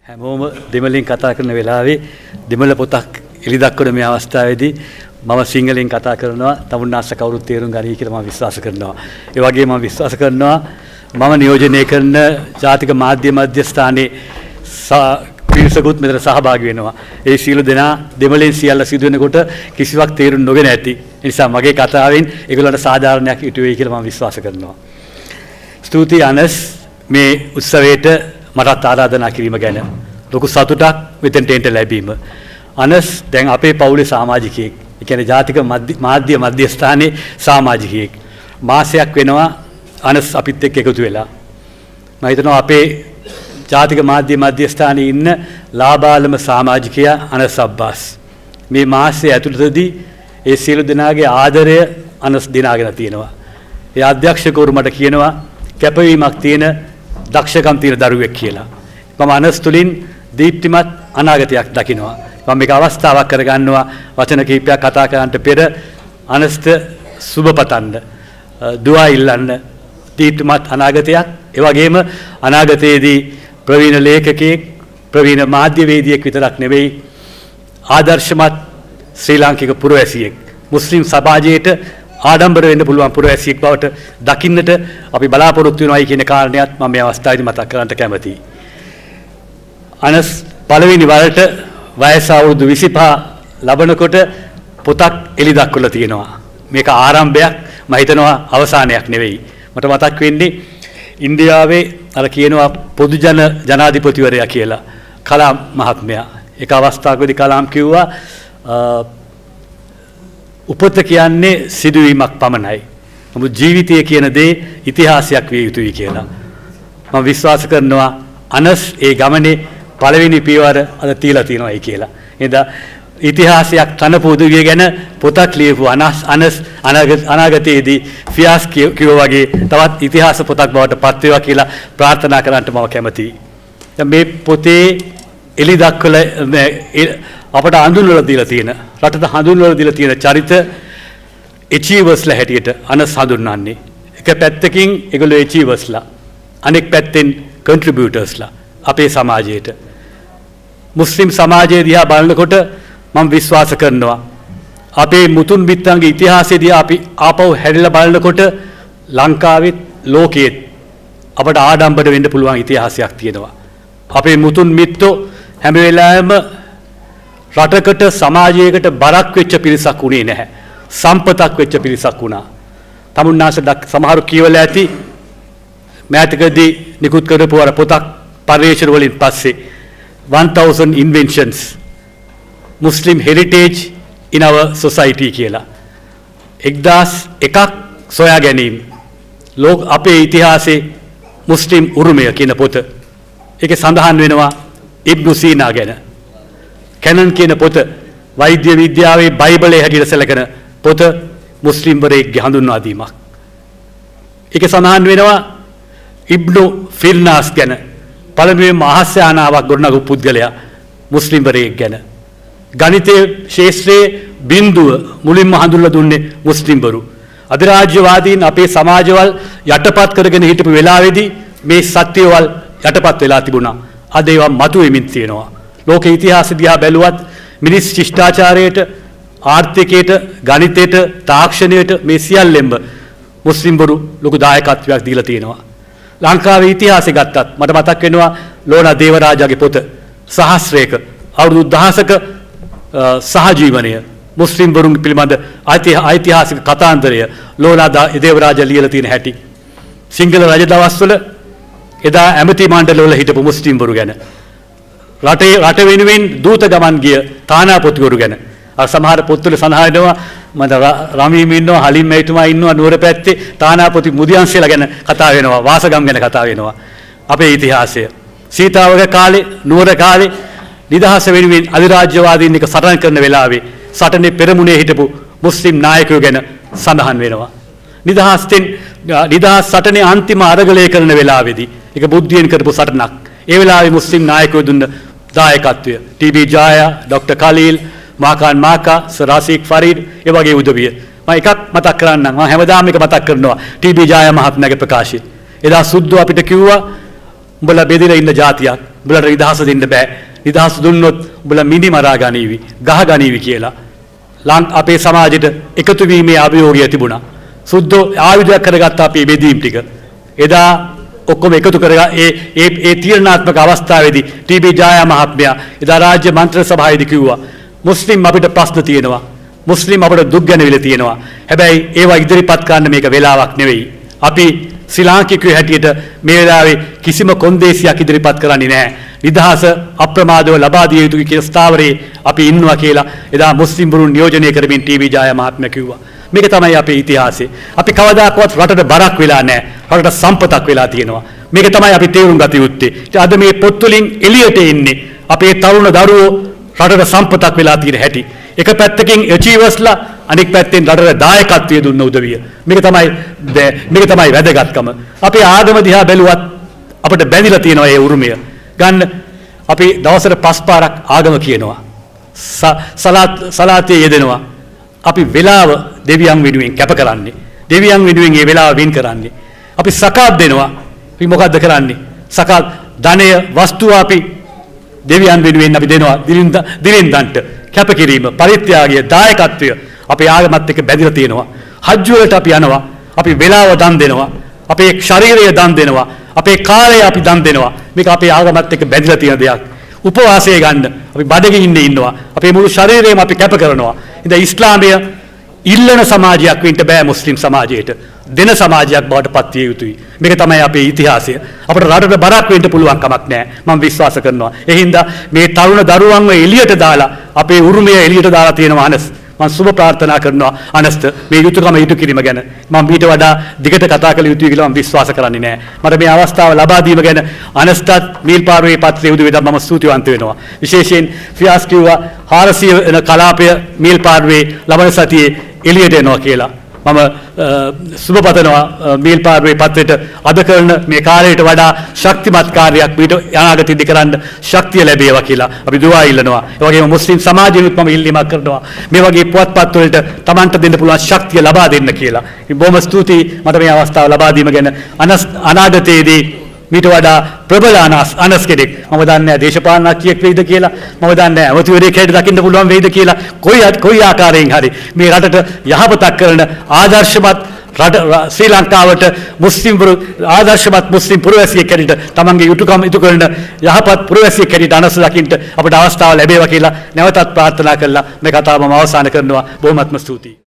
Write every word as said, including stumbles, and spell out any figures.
හැමෝම දෙමළෙන් කතා කරන වෙලාවේ දෙමළ පොතක් එලි දක්වන මේ අවස්ථාවේදී මම සිංහලෙන් කතා කරනවා තමුන්නාස්ස කවුරුත් තේරුම් ගනී කියලා මම විශ්වාස කරනවා. ඒ වගේම මම විශ්වාස කරනවා මම නියෝජනය කරන ජාතික මාධ්‍ය මධ්‍යස්ථානයේ පිරිසකුත් මෙතන සහභාගී වෙනවා. ඒ සියලු දෙනා දෙමළෙන් සියල්ල සිදු වෙනකොට කිසිවක් තේරුම් නොගෙන ඇති. ඒ නිසා මගේ කතාවෙන් ඒගොල්ලන්ට සාධාරණයක් ඉටු වෙයි කියලා මම විශ්වාස කරනවා. ස්තුතියි අනස් මේ උත්සවයට මටත් ආරාධනා කිරීම ගැන ලොකු සතුටක් මෙතෙන්ට එන්න ලැබීම. අනස් දැන් අපේ පවුලේ සමාජිකයෙක්. ඒ කියන්නේ ජාතික මාධ්‍ය මධ්‍යස්ථානයේ සමාජිකයෙක්. මාසයක් වෙනවා අනස් අපිත් එක්ක එකතු වෙලා. මම හිතනවා අපේ ජාතික මාධ්‍ය මධ්‍යස්ථානයේ ඉන්න ලාබාලම සමාජිකයා අනස් අබ්බාස්. මේ මාසයේ ඇතුළතදී ඒ සියලු දෙනාගේ ආදරය අනස් දිනාගෙන තියෙනවා. ඒ අධ්‍යක්ෂකවරු මට කියනවා කැපවීමක් තියෙන දක්ෂකම් තියෙන දරුවෙක් කියලා. මම අනස් තුලින් දීප්තිමත් අනාගතයක් දකිනවා. මම මේක අවස්ථාවක් කරගන්නවා වචන කිහිපයක් කතා කරන්නට පෙර අනස්ට සුබ පතන්න, දුආ ඉල්ලන්න දීප්තිමත් අනාගතයක්. ඒ වගේම අනාගතයේදී ප්‍රවීණ ලේඛකයෙක්, ප්‍රවීණ මාධ්‍යවේදියෙක් විතරක් නෙවෙයි ආදර්ශමත් ශ්‍රී ලාංකික පුරවැසියෙක්, මුස්ලිම් සමාජයට ආඩම්බර වෙන්න පුළුවන් පුරවැසියෙක් බවට දකින්නට අපි බලාපොරොත්තු වෙනවායි කියන කාරණයක් මම මේ අවස්ථාවේදී මතක් කරගන්න කැමතියි. අනස් පළවෙනි වරට වයස අවුරුදු විසිපහ ලබනකොට පොතක් එලි දක්වලා තියෙනවා. මේක ආරම්භයක්, මම හිතනවා අවසානයක් නෙවෙයි. මට මතක් වෙන්නේ ඉන්දියාවේ අර කියනවා පොදු ජන ජනාධිපතිවරයා කියලා කලාම් මහත්මයා. ඒක අවස්ථාවකදී කලාම් කිව්වා උපත කියන්නේ සිදුවීමක් පමණයි. නමුත් ජීවිතය කියන දේ ඉතිහාසයක් විය යුතුයි කියලා. මම විශ්වාස කරනවා අනස් ඒ ගමනේ පළවෙනි පියවර අද තියලා තියෙනවායි කියලා. එහෙනම් ඉතිහාසයක් තනපු උදවිය ගැන පොතක් ලියපු අනස් අනස් අනාගතයේදී ෆියාස් කිව්වා වගේ තවත් ඉතිහාස පොතක් බවට පත් වේවා කියලා ප්‍රාර්ථනා කරන්නට මම කැමතියි. මේ පොතේ එලි දක්වලා අපට හඳුන්වලා දීලා තියෙන, රටට හඳුන්වලා දීලා තියෙන චරිත achievers-ලා හැටියට අනස් හඳුන්වන්නේ. එක පැත්තකින් ඒගොල්ලෝ achievers-ලා, අනෙක් පැත්තෙන් contributors-ලා අපේ සමාජයට. මුස්ලිම් සමාජය දිහා බලනකොට මම විශ්වාස කරනවා අපේ මුතුන් මිත්තන්ගේ ඉතිහාසය දිහා අපි ආපහු හැරිලා බලනකොට ලංකාවෙත් ලෝකයේත් අපට ආඩම්බර වෙන්න පුළුවන් ඉතිහාසයක් තියෙනවා. අපේ මුතුන් මිත්තෝ හැම වෙලාවෙම රටකට සමාජයකට බරක් වෙච්ච පිරිසක් උනේ නැහැ. සම්පතක් වෙච්ච පිරිසක් වුණා. තමුන්නාස සමහරු කියවලා ඇති මෑතකදී නිකුත් කරපු අර පොතක් පරිශ්‍රණ වලින් පස්සේ one thousand inventions Muslim heritage in our society කියලා. එක්දාස් එකක් සොයා ගැනීම ලෝක අපේ ඉතිහාසයේ මුස්ලිම් උරුමය කියන පොත. ඒකේ සඳහන් වෙනවා ඉබ්නු සීනා ගැන. කැනන් කියන පොත වෛද්‍ය විද්‍යාවේ බයිබලයේ හැටියට සැලකෙන පොත මුස්ලිම්වරයෙක්ගේ හඳුන්වා දීමක්. ඒකේ සඳහන් වෙනවා ඉබ්නු ෆිර්නාස් ගැන. පළමුවෙන්ම අහස් යානාවක් ගොඩනගපු පුද්ගලයා මුස්ලිම්වරයෙක් ගැන. ගණිතයේ ශාස්ත්‍රයේ බිඳුව මුලින්ම හඳුන්වලා දුන්නේ මුස්ලිම්වරු. අධිරාජ්‍යවාදීන් අපේ සමාජවල් යටපත් කරගෙන හිටපු වෙලාවේදී මේ සත්‍යවල් යටපත් වෙලා තිබුණා. අද ඒවා මතුවෙමින් තියෙනවා. ලෝක ඉතිහාසය දිහා බැලුවත් මිනිස් ශිෂ්ටාචාරයට, ආර්ථිකයට, ගණිතයට, තාක්ෂණයට මේ සියල්ලෙම මුස්ලිම්වරු ලොකු දායකත්වයක් දීලා තියෙනවා. ලංකාවේ ඉතිහාසය ගත්තත් මට මතක් වෙනවා ලෝනා දේවරාජාගේ පොත සහස්‍රයක අවුරුදු දහසක සහජීවනය මුස්ලිම්වරුන් පිළිබඳ ඓතිහාසික කතාන්දරය ලෝනා දේවරාජා ලියලා තියෙන හැටි. සිංහල රජ දවස්වල එදා ඇමති මණ්ඩලවල හිටපු මුස්ලිම්වරු ගැන, රටේ රට වෙනුවෙන් දූත ගමන් ගිය තානාපතිවරු ගැන. අර සමහර පොත්වල සඳහන් වෙනවා මම රමීම් ඉන්නවා, හලිම් මැතිතුමා ඉන්නවා නුවර පැත්තේ තානාපති මුදියන්සේලා ගැන කතා වෙනවා, වාසගම් ගැන කතා වෙනවා. අපේ ඉතිහාසය සීතාවක කාලේ, නුවර කාලේ නිදහස වෙනුවෙන් අධිරාජ්‍යවාදීන් එක සටන් කරන වෙලාවේ සටනේ පෙරමුණේ හිටපු මුස්ලිම් නායකයෝ ගැන සඳහන් වෙනවා. නිදහස්ෙන් නිදහස් සටනේ අන්තිම අරගලය කරන වෙලාවේදී ඒක බුද්ධියෙන් කරපු සටනක්. ඒ වෙලාවේ මුස්ලිම් නායකයෝ දුන්න දායකත්වය ටී.බී. ජායා, ડોક્ટર කලීල්, මාකාන් මාකා, සරාසික් ෆරීඩ් ඒ වගේ උදවිය. මම එකක් මතක් කරන්නම්. මම හැමදාම එක මතක් කරනවා ටී.බී. ජායා මහත්මයාගේ ප්‍රකාශය. එදා සුද්ධෝ අපිට කිව්වා උඹලා බෙදලා ඉන්න જાතියක්. උඹලට නිදහස දෙන්න බෑ. නිදහස දුන්නොත් උඹලා මිනි මරා ගනීවි, ගහ ගනීවි කියලා. ලං අපේ සමාජෙට එකතු වීමේ අභියෝගය තිබුණා. සුද්ධෝ ආයුධයක් කරගත්ත අපේ බෙදීම් ටික. එදා ඔක්කොම එකතු කරගා ඒ ඒ ඒ තීරණාත්මක අවස්ථාවේදී ටී.බී. ජායා මහත්මයා එදා රාජ්‍ය මන්ත්‍රී සභාවේදී කිව්වා මුස්ලිම් අපිට ප්‍රශ්න තියෙනවා. මුස්ලිම් අපිට දුක් ගැනවිල තියෙනවා. හැබැයි ඒවා ඉදිරිපත් කරන්න මේක වෙලාවක් නෙවෙයි. අපි ශ්‍රී ලාංකිකයෝ හැටියට මේ වෙලාවේ කිසිම කොන්දේසියක් ඉදිරිපත් කරන්නේ නැහැ. නිදහස අප්‍රමාදව ලබා දිය යුතුයි කියන ස්ථාවරයේ අපි ඉන්නවා කියලා එදා මුස්ලිම් වරුන් නියෝජනය කරමින් ටී.බී. ජායා මහත්මයා කිව්වා. මේක තමයි අපේ ඉතිහාසය. අපි කවදාකවත් රටට බරක් වෙලා නැහැ. රටට සම්පතක් වෙලා තියෙනවා. මේක තමයි අපි තේරුම් ගත යුත්තේ. අද මේ පොත් වලින් එළියට එන්නේ අපේ තරුණ දරුවෝ රටට සම්පතක් වෙලා තියෙන හැටි. එක පැත්තකින් අචීවර්ස්ලා අනෙක් පැත්තෙන් රටට දායකත්වයේ දුන්න උදවිය. මේක තමයි මේක තමයි වැදගත්කම. අපේ ආගම දිහා බැලුවත් අපිට බැඳිලා තියෙනවා ඒ උරුමය. ගන්න අපි දවසට පස් පාරක් ආගම කියනවා. සලාත් සලාතේ යෙදෙනවා. අපි වෙලාව දෙවියන් වෙනුවෙන් කැප කරන්නේ. දෙවියන් වෙනුවෙන් මේ වෙලාව වින් කරන්නේ. අපි සකාත් දෙනවා. අපි මොකද්ද කරන්නේ? සකාත් ධනය වස්තුව අපි දෙවියන් වෙනුවෙන් අපි දෙනවා. දිලින්ද දිලින්දන්ට කැපකිරීම, පරිත්‍යාගය, දායකත්වය අපේ ආගමත් එක්ක බැඳිලා තියෙනවා. හජ් වලට අපි යනවා. අපි වෙලාව දන් දෙනවා. අපේ ශරීරය දන් දෙනවා. අපේ කාලය අපි දන් දෙනවා. මේක අපේ ආගමත් එක්ක බැඳිලා තියෙන දෙයක්. උපවාසය ගන්න අපි බඩගින්න ඉන්නවා. අපේ මුළු ශරීරයම අපි කැප කරනවා. ඉතින් ඉස්ලාමය ඉල්ලන සමාජයක් වෙන්න බෑ මුස්ලිම් සමාජයට. දෙන සමාජයක් බවට පත් විය යුතුයි. මේක තමයි අපේ ඉතිහාසය. අපිට රටට බරක් වෙන්න පුළුවන් කමක් නැහැ. මම විශ්වාස කරනවා. ඒ හින්දා මේ තරුණ දරුවන්ව එළියට දාලා අපේ උරුමය එළියට දාලා තියෙනවා අනස්. මම සුබ ප්‍රාර්ථනා කරනවා අනස්ත මේ යුතුයකම ඉටු කිරීම ගැන. මම ඊට වඩා දිගට කතා කළ යුතුයි කියලා මම විශ්වාස කරන්නේ නැහැ. මට මේ අවස්ථාව ලබා දීම ගැන අනස්තත් මීල්පාරුවේ පත්‍රයේ උදෙවිද මම ස්තුතිවන්ත වෙනවා. විශේෂයෙන් ෆියාස් කිව්වා හාරසිය වෙන කලාපය මීල්පාරුවේ ලබන සතියේ එළියට එනවා කියලා. මම සුබ පතනවා මීල්පාරුවේ පත්‍රයට අද කරන මේ කාර්යයට වඩා ශක්තිමත් කාර්යයක් ඊට අනාගතයේදී කරන්න ශක්තිය ලැබේවා කියලා අපි දුවා ඉල්ලනවා. ඒ වගේම මුස්ලිම් සමාජයෙත් මම ඉල්ලීමක් කරනවා. මේ වගේ පුවත්පත් වලට Tamanට දෙන්න පුළුවන් ශක්තිය ලබා දෙන්න කියලා. ඉතින් බොහොම ස්තුතියි මට මේ අවස්ථාව ලබා දීම ගැන. අනාගතයේදී මීට වඩා ප්‍රබල අනස් අනස් කෙනෙක් මම දන්නේ නැහැ දේශපාලනඥයෙක් වෙයිද කියලා. මම දන්නේ නැහැ අවතිවරයෙක් හැටියට දකින්න පුළුවන් වෙයිද කියලා. කොයි කොයි ආකාරයෙන් හරි මේ රටට යහපතක් කරන ආදර්ශමත් රට ශ්‍රී ලංකාවට මුස්ලිම් ආදර්ශමත් මුස්ලිම් පුරවැසියෙක් හැටියට තමන්ගේ යුතුයකම් ඉටු කරන යහපත් පුරවැසියෙක් හැටියට අනස් දකින්න අපට අවස්ථාව ලැබේවා කියලා නැවතත් ප්‍රාර්ථනා කළා මේ කතාව මම අවසන් කරනවා. බොහොමත්ම ස්තුතියි.